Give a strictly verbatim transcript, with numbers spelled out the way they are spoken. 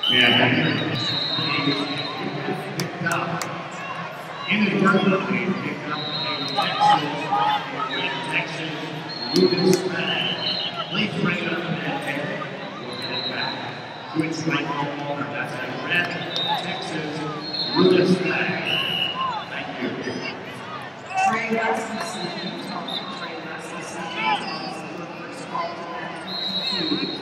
Yeah. Picked up. Inadvertently picked up a Texas, Texas, Lucas Bennett. Please bring it up in that area. We'll get it back. Good strike ball. That's a red Texas, Lucas Bennett. Thank you. Trey Rasmussen, Trey Rasmussen, first call to that.